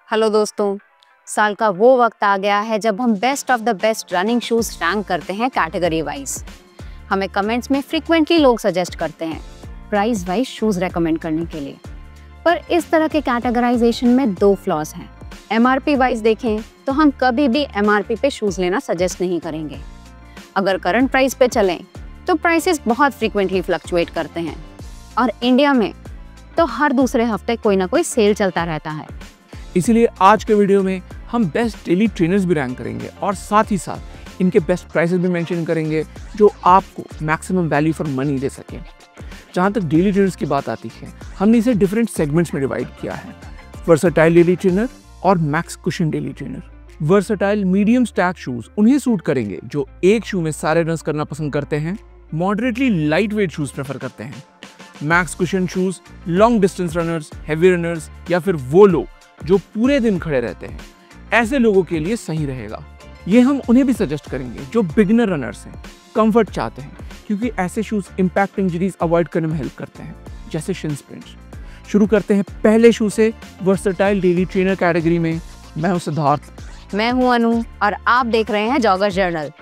Hello दोस्तों, साल का वो वक्त आ गया है जब हम best of the best running shoes rank करते हैं कैटेगरी वाइज। हमें कमेंट्स में फ्रीक्वेंटली लोग सजेस्ट करते हैं प्राइस वाइज शूज रेकमेंड करने के लिए, पर इस तरह के कैटेगराइजेशन में दो फ्लॉज हैं। एमआरपी वाइज देखें तो हम कभी भी एमआरपी पे शूज लेना सजेस्ट नहीं करेंगे। अगर करंट प्राइस पे चलें तो प्राइसेस बहुत फ्रीक्वेंटली फ्लक्चुएट करते हैं और इंडिया में तो हर दूसरे हफ्ते कोई ना कोई सेल चलता रहता है। इसीलिए आज के वीडियो में हम बेस्ट डेली ट्रेनर्स भी रैंक करेंगे और साथ ही साथ इनके बेस्ट प्राइसेस भी मेंशन करेंगे जो आपको मैक्सिमम वैल्यू फॉर मनी दे सके। जहाँ तक डेली ट्रेनर्स की बात आती है, हमने इसे डिफरेंट सेगमेंट्स में डिवाइड किया है। वर्सेटाइल डेली ट्रेनर और max cushion daily trainer. Versatile medium stack shoes उन्हें सूट करेंगे जो एक शू में सारे रन्स करना पसंद करते हैं, moderately light weight shoes prefer करते हैं। Max cushion shoes long distance runners, heavy runners या फिर वो लोग जो पूरे दिन खड़े रहते हैं, ऐसे लोगों के लिए सही रहेगा। ये हम उन्हें भी सजेस्ट करेंगे जो बिगिनर रनर्स हैं, कंफर्ट चाहते हैं, क्योंकि ऐसे शूज इंपैक्ट इंजरीज अवॉइड करने में हेल्प करते हैं, जैसे शिन स्प्रिंट्स। शुरू करते हैं पहले शू से वर्सेटाइल डेली ट्रेनर कैटेगरी में। मैं हूं सिद्धार्थ, मैं हूं अनु और आप देख रहे हैं जॉगर्स जर्नल।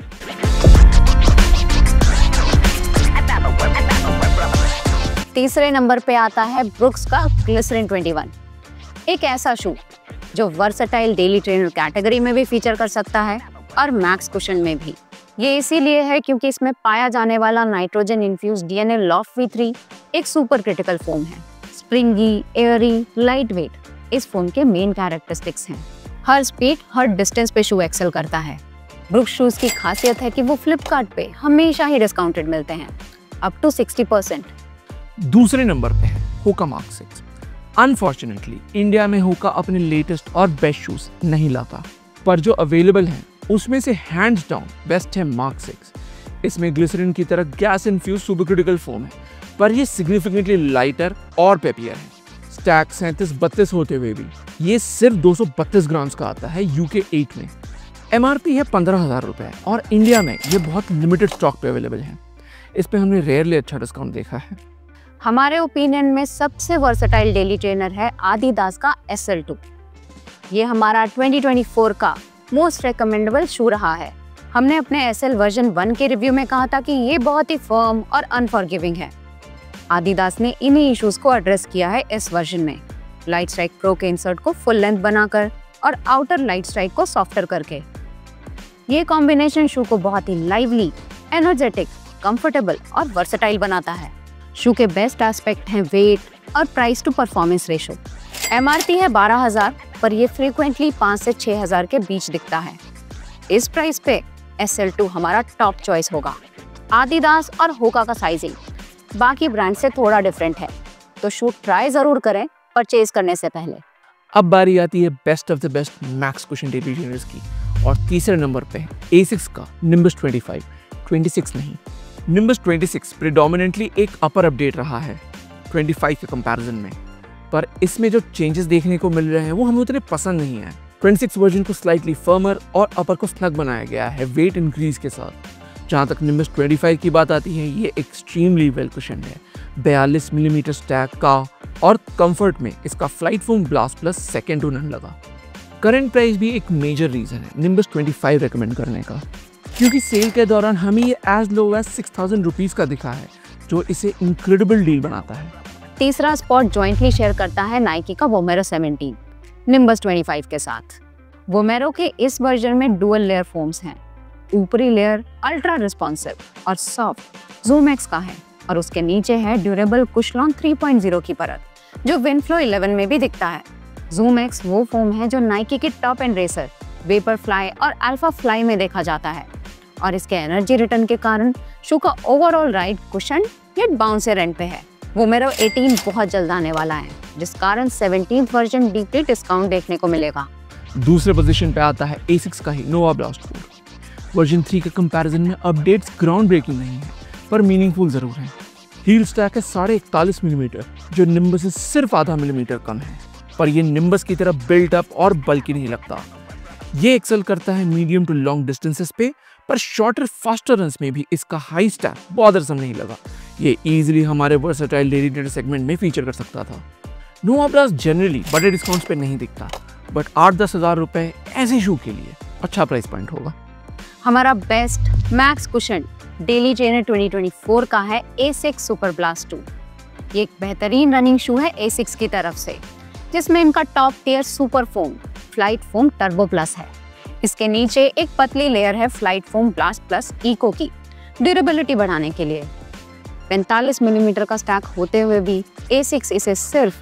तीसरे नंबर पे आता है ब्रुक्स का ग्लिसरीन 21, एक ऐसा शू जो वर्सेटाइल डेली ट्रेनर कैटेगरी में भी फीचर कर सकता है और मैक्स कुशन में भी। ये इसीलिए है क्योंकि इसमें पाया जाने वाला nitrogen infuse DNA loft V3 एक सुपर क्रिटिकल फोम है। स्प्रिंगी, एयरी, लाइट वेट इस फोम के मेन कैरेक्टरिस्टिक्स हैं। हर स्पीड, हर डिस्टेंस पे शू एक्सेल करता है। ब्रुक्स शूज की खासियत है कि वो फ्लिपकार्ट पे हमेशा ही डिस्काउंटेड मिलते हैं, अप टू 60%। दूसरे नंबर पे है होका मार्क 6। अनफॉर्चुनेटली इंडिया में होका अपने लेटेस्ट और बेस्ट शूज नहीं लाता, पर जो अवेलेबल हैं उसमें से हैंड्स डाउन बेस्ट है मार्क 6। इसमें ग्लिसरीन की तरह gas infuse super critical foam है, पर ये सिग्निफिकेंटली लाइटर और पेपियर है। स्टैक 37-32 होते हुए भी ये सिर्फ 232 ग्राम्स का आता है UK 8 में। MRP है 15,000 रुपए और इंडिया में ये बहुत लिमिटेड स्टॉक पे अवेलेबल है। इस पे हमने रेयरली अच्छा डिस्काउंट देखा है। हमारे ओपिनियन में सबसे वर्सेटाइल डेली ट्रेनर है आदिदास का SL2। ये हमारा 2024 का मोस्ट रिकमेंडेबल शू रहा है। हमने अपने SL वर्जन 1 के रिव्यू में कहा था कि ये बहुत ही फर्म और अनफॉरगिविंग है। आदिदास ने इन्हीं इश्यूज को एड्रेस किया है इस वर्जन में, लाइट स्ट्राइक प्रो के इंसर्ट को फुल लेंथ बनाकर और आउटर लाइट स्ट्राइक को सॉफ्टर करके। ये कॉम्बिनेशन शू को बहुत ही लाइवली, एनर्जेटिक, कंफर्टेबल और वर्सेटाइल बनाता है। शू के बेस्ट एस्पेक्ट हैं वेट और price to performance ratio. MRP है 12,000, पर ये फ्रीक्वेंटली 5 से 6,000 के बीच दिखता है। इस प्राइस पे SL2 हमारा टॉप चॉइस होगा। आदिदास और होका का साइजिंग बाकी ब्रांड से थोड़ा डिफरेंट है, तो शू ट्राई जरूर करें परचेज करने से पहले। अब बारी आती है best of the best max cushion daily trainers की, और तीसरे नंबर पे है ASICS का निम्बस 25, 26 नहीं। निम्बस 26 प्रेडोमिनेंटली एक अपर अपडेट रहा है 25 के कंपैरिजन में, पर इसमें जो चेंजेस देखने को मिल रहे हैं वो हमें उतने पसंद नहीं है। 26 वर्जन को स्लाइटली फर्मर और अपर को स्नग बनाया गया है वेट इंक्रीज के साथ। जहाँ तक निम्बस 25 की बात आती है, ये एक्सट्रीमली वेल कुशन्ड है, 42 मिलीमीटर स्टैक का, और कंफर्ट में इसका flight foam blast plus second to none लगा। करंट प्राइस भी एक मेजर रीजन है निम्बस 25 रेकमेंड करने का, क्योंकि सेल के दौरान हमें ये एज लो एज 6,000 रुपीज का दिखा है, जो इसे इनक्रेडिबल डील बनाता है। तीसरा स्पॉट जॉइंटली शेयर करता है नाइकी का वोमेरो 17 निम्बस 25 के साथ। वोमेरो के इस वर्जन में डुअल लेयर फोम्स हैं। ऊपरी लेयर अल्ट्रा रिस्पॉन्सिव और सॉफ्ट ज़ूम-एक्स का है, और उसके नीचे है ड्यूरेबल कुशलॉन 3.0 की परत, जो विंडफ्लो 11 में भी दिखता है। ज़ूम-एक्स वो फोम है जो नाइकी के top end racer Vaporfly और अल्फा फ्लाई में देखा जाता है, और इसके एनर्जी रिटर्न के कारण शू का overall ride cushion yet bouncer end पे है। वोमेरो 18 बहुत जल्द आने वाला है, जिस कारण 17th वर्जन डीपली डिस्काउंट देखने को मिलेगा। दूसरे पोजीशन पे आता है ASICS का ही नोवा ब्लास्ट 4। वर्जन 3 के कंपैरिजन में अपडेट्स ग्राउंड ब्रेकिंग नहीं है, पर मीनिंगफुल जरूर है। हील स्टैक है 41.5 मिलीमीटर, जो निम्बस से सिर्फ आधा मिलीमीटर कम है, पर ये निम्बस की तरह बिल्ट अप और बल्कि नहीं लगता। ये एक्सेल करता है मीडियम टू लॉन्ग डिस्टेंसेस पे, पर शॉर्टर फास्टर रन्स में भी इसका हाई स्टैक बॉदरसम नहीं लगा। ये इजीली हमारे वर्सेटाइल डेली ट्रेनर सेगमेंट में फीचर कर सकता था। नोवा ब्लास्ट जनरली बड़े डिस्काउंट्स पे नहीं दिखता, बट 8-10 हज़ार रुपए ऐसे शू के लिए अच्छा प्राइस पॉइंट होगा। हमारा best max cushion daily trainer 2024 का है A6 सुपर ब्लास्ट 2। ये एक बेहतरीन रनिंग शू है A6 की तरफ से, जिसमें इनका top tier super foam flight foam turbo plus है। इसके नीचे एक पतली लेयर है flight foam blast plus eco की ड्यूरेबिलिटी बढ़ाने के लिए। 45 मिलीमीटर का स्टैक होते हुए भी A6 इसे सिर्फ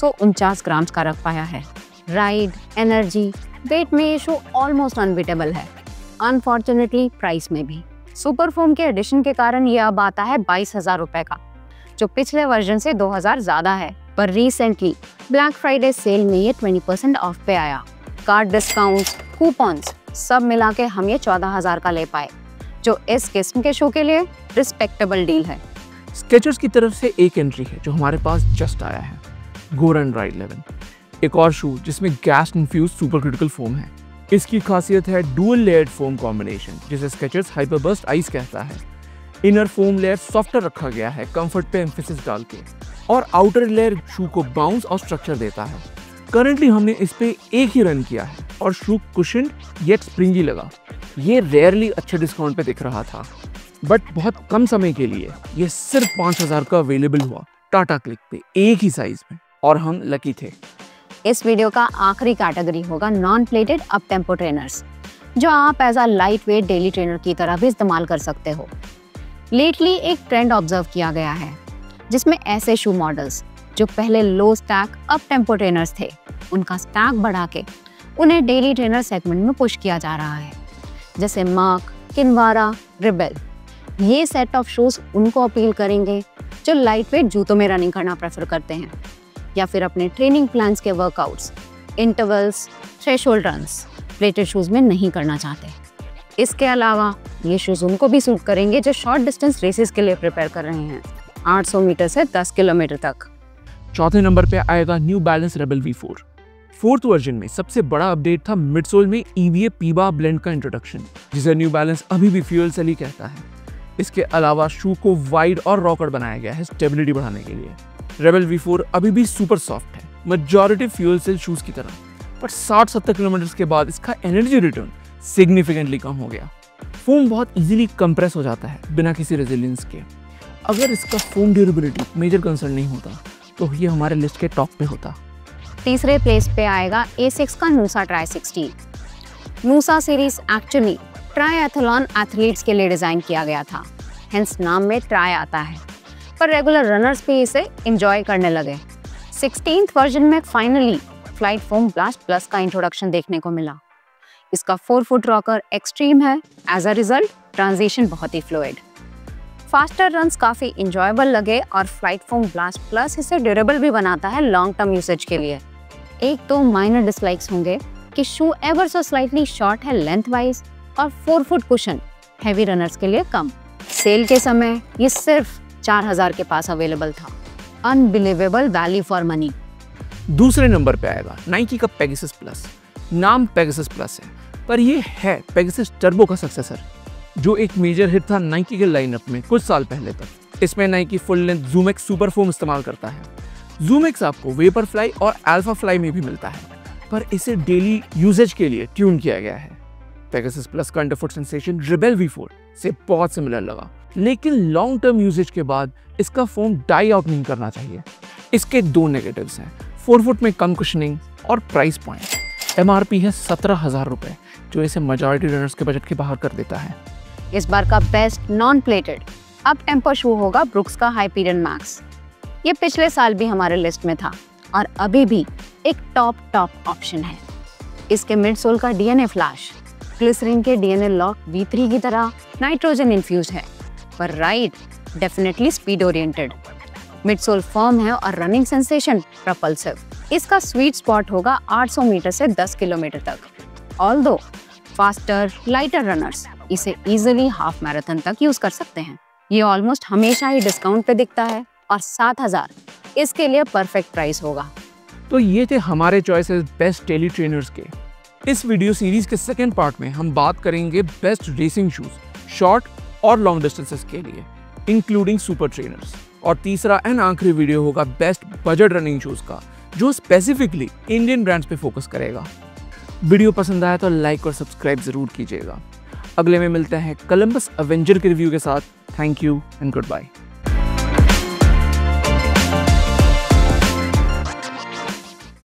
249 ग्राम का रख पाया है। राइड, एनर्जी, वेट में ये शू ऑलमोस्ट अनबीटेबल है, अनफॉर्चुनेटली प्राइस में भी। सुपर फोम के एडिशन के कारण ये अब आता है 22,000 रुपए का, जो पिछले वर्जन से 2,000 ज्यादा है। पर रिसेंटली ब्लैक फ्राइडे सेल में ये 20% ऑफ पे आया। कार्ड डिस्काउंट्स, कूपन्स सब मिला के हम ये 14,000 का ले पाए, जो इस किस्म के शू के लिए रिस्पेक्टेबल डील है। स्केचर्स की तरफ से एक एंट्री है जो हमारे पास जस्ट आया है, गो रन राइड 11, एक और शू जिसमें gas infuse super critical foam है। इसकी खासियत है डुअल लेयर्ड फोम कॉम्बिनेशन, जिसे स्केचर्स हाइपरबर्स्ट आइस कहता है। इनर फोम लेयर सॉफ्टर रखा गया है कंफर्ट पे एम्फेसिस डाल के, और आउटर लेयर शू को बाउंस और स्ट्रक्चर देता है। करंटली हमने इस पे एक ही रन किया है और शू कुशन येट स्प्रिंगी लगा। ये रेयरली अच्छे डिस्काउंट पे दिख रहा था, बट बहुत कम समय के लिए ये सिर्फ 5,000 का अवेलेबल हुआ टाटा क्लिक पे एक ही साइज में, और हम लकी थे। इस वीडियो का आखिरी कैटेगरी होगा non plated up tempo trainers, जो आप as a light weight daily trainer की तरह भी इस्तेमाल कर सकते हो। लेटली एक ट्रेंड ऑब्जर्व किया गया है, जिसमें ऐसे शू मॉडल्स जो पहले low stack up tempo trainers थे, उनका स्टैक बढ़ा के उन्हें डेली ट्रेनर सेगमेंट में पुश किया जा रहा है, जैसे मार्क, किनवारा, रिबेल। ये सेट ऑफ शूज उनको अपील करेंगे जो लाइट वेट जूतों में रनिंग करना प्रेफर करते हैं, या फिर अपने ट्रेनिंग प्लान्स के workouts, intervals, threshold runs plated shoes में नहीं करना चाहते। इसके अलावा ये शूज उनको भी सूट करेंगे जो शॉर्ट डिस्टेंस रेसेस के लिए प्रिपेयर कर रहे हैं, 800 मीटर से 10 किलोमीटर तक। चौथे नंबर पे आएगा new balance Rebel V4। Fourth version में सबसे बड़ा अपडेट था मिडसोल में EVA पीबा ब्लेंड का इंट्रोडक्शन, जिसे न्यू बैलेंस अभी भी फ्यूल सेल ही कहता है। इसके अलावा शू को वाइड और रॉकर बनाया गया है स्टेबिलिटी बढ़ाने के लिए। रेबल V4 अभी भी सुपर सॉफ्ट है, मेजॉरिटी फ्यूल सेल शूज की तरह, पर 60-70 किलोमीटर के बाद इसका एनर्जी रिटर्न सिग्निफिकेंटली कम हो गया। फोम बहुत इजीली कंप्रेस हो जाता है बिना किसी रेजिलियंस के। अगर इसका फोम ड्यूरेबिलिटी मेजर कंसर्न नहीं होता तो ये हमारे लिस्ट के टॉप पे होता। तीसरे प्लेस पे आएगा A6 का Noosa tri 16। Noosa series actually triathlon athletes के लिए डिजाइन किया गया था, हेंस नाम में ट्राई आता है, पर रेगुलर रनर्स भी इसे एंजॉय करने लगे। 16th वर्जन में finally flight foam blast plus का इंट्रोडक्शन देखने को मिला। इसका 4 फुट रॉकर एक्सट्रीम है, एज अ रिजल्ट ट्रांजिशन बहुत ही फ्लूइड। फास्टर रन्स काफ़ी इंजॉयबल लगे और फ्लाइट फोम ब्लास्ट प्लस इसे ड्यूरेबल भी बनाता है लॉन्ग टर्म यूसेज के लिए। एक तो माइनर डिसलाइक्स होंगे कि shoe ever so slightly short है लेंथ वाइज, और 4 फुट कुशन हैवी रनर्स के लिए कम। सेल के समय ये सिर्फ 4,000 के पास अवेलेबल था। Unbelievable value for money. दूसरे नंबर पे आएगा नाइकी का पेगासस प्लस। नाम पेगासस प्लस है, पर ये है पेगासस टर्बो का सक्सेसर, जो एक मेजर हिट था नाइकी के लाइनअप में कुछ साल पहले तक। इसमें Nike full length ZoomX super foam इस्तेमाल करता है। ZoomX आपको वेपर फ्लाई और अल्फा फ्लाई में भी मिलता है, पर इसे डेली यूजेज के लिए ट्यून किया गया है। पेगासस प्लस का अंडरफुट सेंसेशन रिबेल V4 से बहुत सिमिलर लगा, लेकिन लॉन्ग टर्म यूजेज के बाद इसका फोम डाई आउट नहीं करना चाहिए। इसके 2 नेगेटिव्स हैं, 4 फुट में कम कुशनिंग और प्राइस पॉइंट। MRP है 17,000 रुपए, जो इसे मेजॉरिटी रनर्स के बजट के बाहर कर देता है। इस बार का best non plated up tempo shoe होगा ब्रुक्स का हाइपीरियन मैक्स। ये पिछले साल भी हमारे लिस्ट में था और अभी भी एक टॉप ऑप्शन है। इसके मिडसोल का DNA फ्लैश ग्लिसरीन के DNA लॉक V3 की तरह नाइट्रोजन इन्फ्यूज है, पर ride definitely speed oriented. Midsole firm है और रनिंग सेंसेशन प्रपल्सिव। इसका स्वीट स्पॉट होगा 800 मीटर से 10 किलोमीटर तक। ऑल्दो फास्टर लाइटर रनर्स इसे इजीली हाफ मैराथन तक यूज कर सकते हैं। ये ऑलमोस्ट हमेशा ही डिस्काउंट पे दिखता है और 7,000 इसके लिए परफेक्ट प्राइस होगा। तो ये थे हमारे चॉइसेस बेस्ट डेली ट्रेनर्स के। इस वीडियो सीरीज के सेकंड पार्ट में हम बात करेंगे बेस्ट रेसिंग शूज शॉर्ट और लॉन्ग डिस्टेंसेस के लिए, इंक्लूडिंग सुपर ट्रेनर्स। और तीसरा एंड आखिरी वीडियो होगा बेस्ट बजट रनिंग शूज का, जो स्पेसिफिकली इंडियन ब्रांड्स पे फोकस करेगा। वीडियो पसंद आया तो लाइक और सब्सक्राइब जरूर कीजिएगा। अगले में मिलते हैं कोलंबस अवेंजर के रिव्यू के साथ। Thank you and good bye.